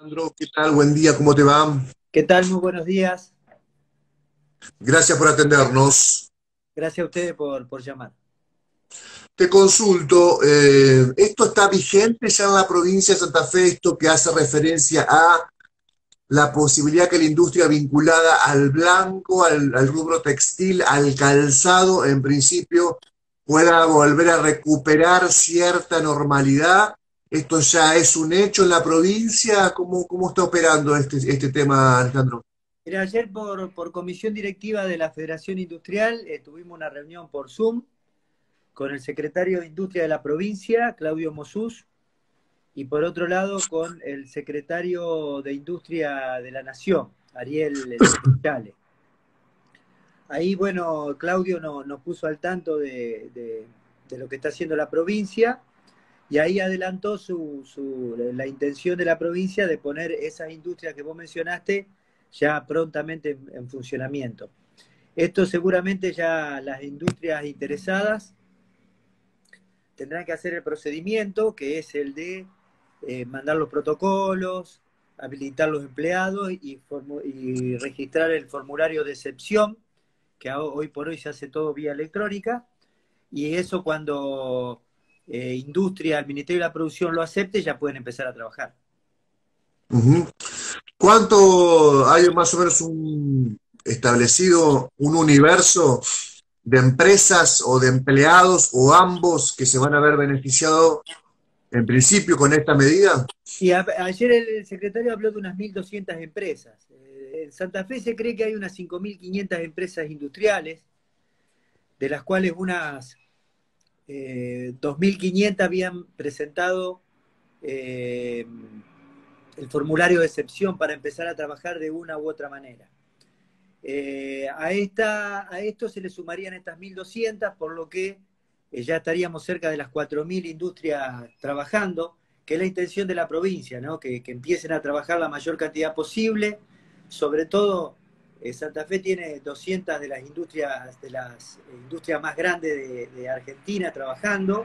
Alejandro, ¿qué tal? Buen día, ¿cómo te va? ¿Qué tal? Muy buenos días. Gracias por atendernos. Gracias a ustedes por llamar. Te consulto, ¿esto está vigente ya en la provincia de Santa Fe, esto que hace referencia a la posibilidad que la industria vinculada al blanco, al rubro textil, al calzado, en principio, pueda volver a recuperar cierta normalidad? ¿Esto ya es un hecho en la provincia? ¿Cómo está operando este tema, Alejandro? Mira, ayer por comisión directiva de la Federación Industrial tuvimos una reunión por Zoom con el secretario de Industria de la provincia, Claudio Mosús, y por otro lado con el secretario de Industria de la Nación, Ariel Chale. Ahí, bueno, Claudio nos puso al tanto de lo que está haciendo la provincia y ahí adelantó la intención de la provincia de poner esas industrias que vos mencionaste ya prontamente en funcionamiento. Esto seguramente ya las industrias interesadas tendrán que hacer el procedimiento, que es el de mandar los protocolos, habilitar los empleados y registrar el formulario de excepción, que hoy por hoy se hace todo vía electrónica, y eso cuando industria, el Ministerio de la Producción lo acepte, ya pueden empezar a trabajar. Ujú. ¿Cuánto hay más o menos establecido un universo de empresas o de empleados o ambos que se van a ver beneficiados en principio con esta medida? Ayer el secretario habló de unas 1.200 empresas. En Santa Fe se cree que hay unas 5.500 empresas industriales, de las cuales unas 2.500 habían presentado eh, el formulario de excepción para empezar a trabajar de una u otra manera. A esto se le sumarían estas 1.200, por lo que ya estaríamos cerca de las 4.000 industrias trabajando, que es la intención de la provincia, ¿no? Que empiecen a trabajar la mayor cantidad posible. Sobre todo, Santa Fe tiene 200 de las industrias más grandes de Argentina trabajando,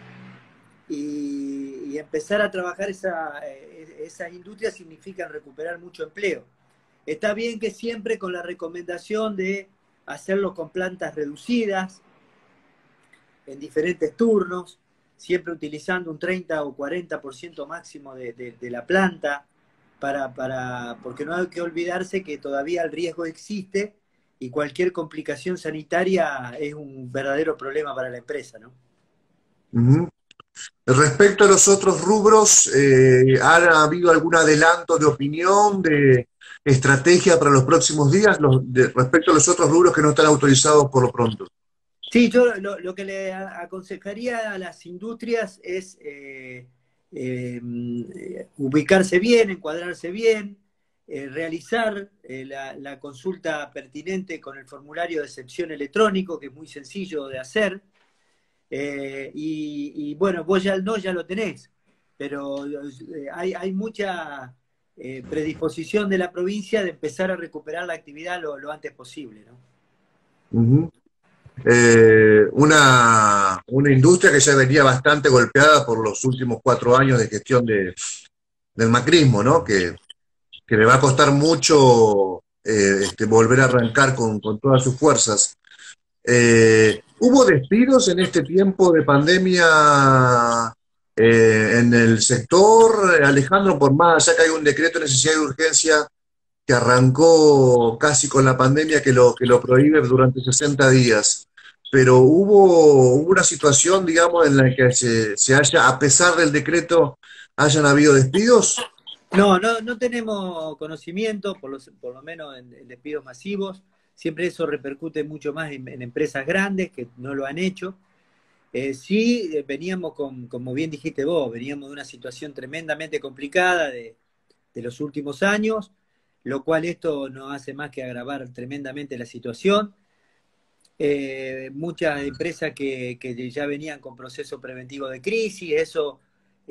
y empezar a trabajar esas industrias significa recuperar mucho empleo. Está bien que siempre con la recomendación de hacerlo con plantas reducidas, en diferentes turnos, siempre utilizando un 30 o 40% máximo de la planta, porque no hay que olvidarse que todavía el riesgo existe y cualquier complicación sanitaria es un verdadero problema para la empresa, ¿no? Ujú. Respecto a los otros rubros, ¿ha habido algún adelanto de opinión, de estrategia para los próximos días respecto a los otros rubros que no están autorizados por lo pronto? Sí, yo lo que le aconsejaría a las industrias es ubicarse bien, encuadrarse bien, realizar la consulta pertinente con el formulario de excepción electrónico, que es muy sencillo de hacer. Bueno, vos ya el no ya lo tenés, pero hay mucha predisposición de la provincia de empezar a recuperar la actividad lo antes posible, ¿no? Ujú. Una industria que ya venía bastante golpeada por los últimos 4 años de gestión del macrismo, ¿no? Que le va a costar mucho volver a arrancar con todas sus fuerzas. ¿Hubo despidos en este tiempo de pandemia en el sector, Alejandro? Por más, ya que hay un decreto de necesidad y de urgencia que arrancó casi con la pandemia que lo prohíbe durante 60 días. Pero hubo una situación, digamos, en la que se haya, a pesar del decreto, hayan habido despidos. No tenemos conocimiento, por lo menos en despidos masivos. Siempre eso repercute mucho más en empresas grandes que no lo han hecho. Sí, veníamos como bien dijiste vos, veníamos de una situación tremendamente complicada de los últimos años, lo cual esto no hace más que agravar tremendamente la situación. Muchas empresas que ya venían con proceso preventivo de crisis, eso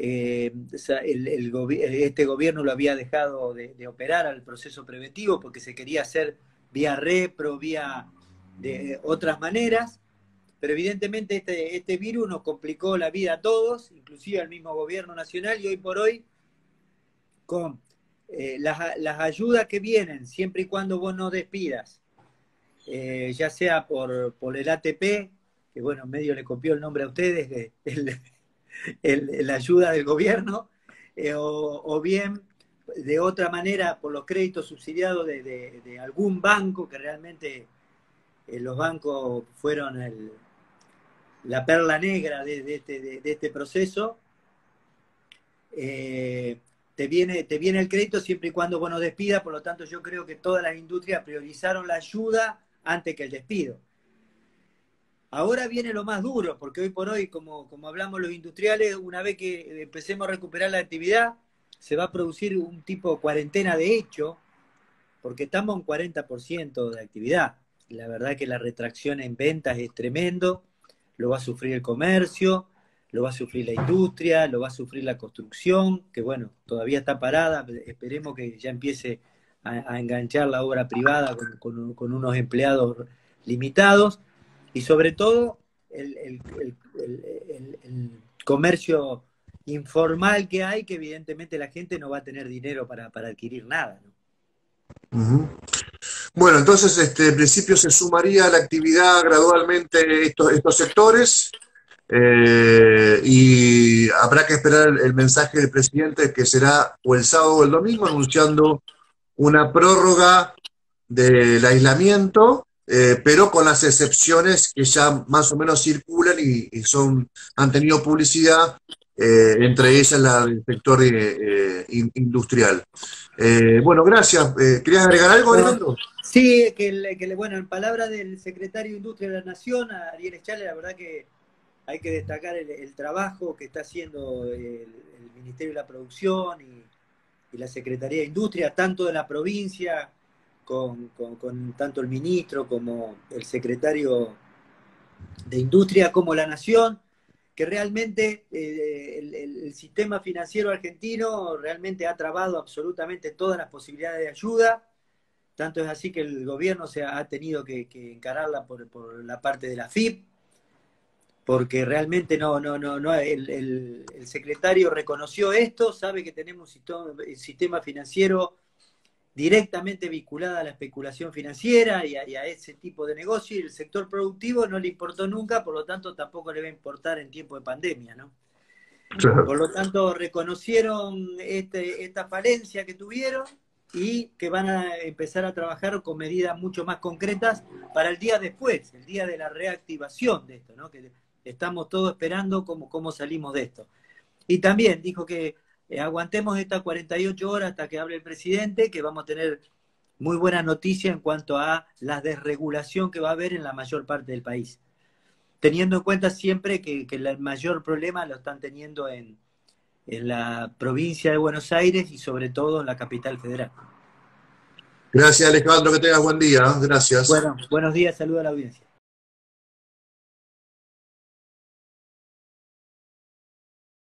este gobierno lo había dejado de operar al proceso preventivo porque se quería hacer vía repro, vía de otras maneras, pero evidentemente este virus nos complicó la vida a todos, inclusive al mismo gobierno nacional, y hoy por hoy, con las ayudas que vienen, siempre y cuando vos no despidas, ya sea por el ATP, que bueno, medio le copió el nombre a ustedes, la ayuda del gobierno, o bien de otra manera por los créditos subsidiados de algún banco, que realmente los bancos fueron la perla negra de este proceso. Te viene el crédito siempre y cuando vos no despidas, por lo tanto yo creo que todas las industrias priorizaron la ayuda antes que el despido. Ahora viene lo más duro, porque hoy por hoy, como hablamos los industriales, una vez que empecemos a recuperar la actividad, se va a producir un tipo de cuarentena de hecho, porque estamos en 40% de actividad. La verdad que la retracción en ventas es tremendo, lo va a sufrir el comercio, lo va a sufrir la industria, lo va a sufrir la construcción, que bueno, todavía está parada, esperemos que ya empiece a enganchar la obra privada con unos empleados limitados, y sobre todo el comercio informal que hay, que evidentemente la gente no va a tener dinero para adquirir nada, ¿no? Ujú. Bueno, entonces en principio se sumaría a la actividad gradualmente estos sectores y habrá que esperar el mensaje del presidente que será o el sábado o el domingo anunciando una prórroga del aislamiento, pero con las excepciones que ya más o menos circulan y han tenido publicidad, entre ellas la del sector industrial. Bueno, gracias. ¿Querías agregar algo, Bueno, Alejandro? sí, bueno, en palabras del secretario de Industria de la Nación, Ariel Echale, la verdad que hay que destacar el trabajo que está haciendo el Ministerio de la Producción y la Secretaría de Industria, tanto de la provincia, con tanto el ministro como el secretario de Industria, como la Nación, que realmente el sistema financiero argentino realmente ha trabado absolutamente todas las posibilidades de ayuda. Tanto es así que el gobierno ha tenido que encararla por la parte de la FIP, porque realmente el secretario reconoció esto, sabe que tenemos un sistema financiero directamente vinculado a la especulación financiera y a ese tipo de negocio, y el sector productivo no le importó nunca, por lo tanto tampoco le va a importar en tiempo de pandemia, ¿no? Claro. Por lo tanto, reconocieron esta falencia que tuvieron y que van a empezar a trabajar con medidas mucho más concretas para el día después, el día de la reactivación de esto, ¿no? Que estamos todos esperando cómo salimos de esto. Y también dijo que aguantemos estas 48 horas hasta que hable el presidente, que vamos a tener muy buena noticia en cuanto a la desregulación que va a haber en la mayor parte del país, teniendo en cuenta siempre que el mayor problema lo están teniendo en la provincia de Buenos Aires y sobre todo en la capital federal. Gracias, Alejandro, que tengas buen día. Gracias. Bueno, buenos días, saludos a la audiencia.